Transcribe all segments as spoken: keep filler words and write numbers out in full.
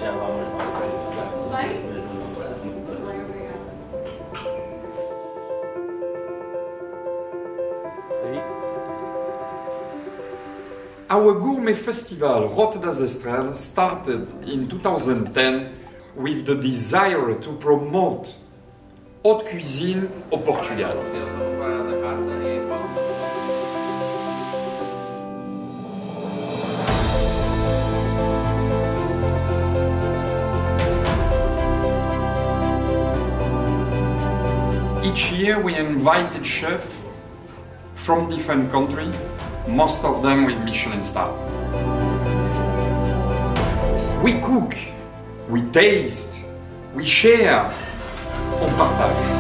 Our gourmet festival, Rota das Estrelas, started in two thousand ten with the desire to promote haute cuisine au Portugal. Each year we invited chefs from different countries, most of them with Michelin star. We cook, we taste, we share, on partage.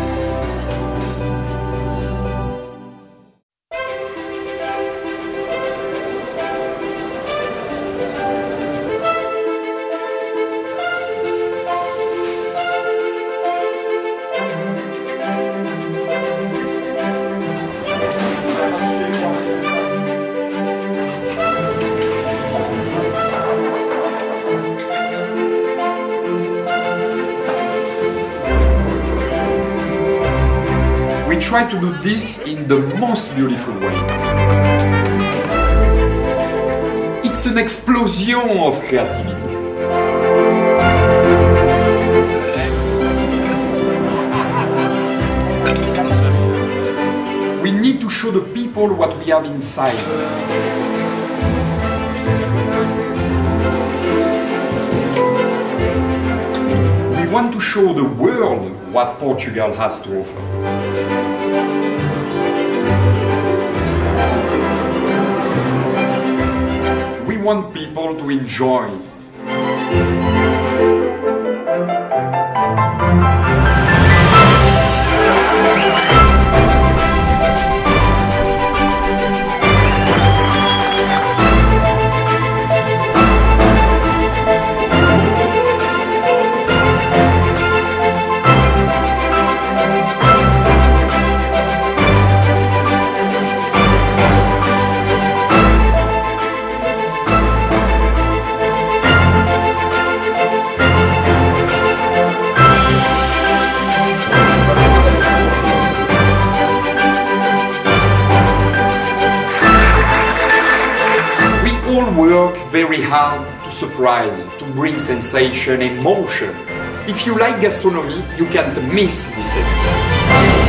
We try to do this in the most beautiful way. It's an explosion of creativity. We need to show the people what we have inside. We want to show the world what Portugal has to offer. We want people to enjoy. Work very hard to surprise, to bring sensation, emotion. If you like gastronomy, you can't miss this event.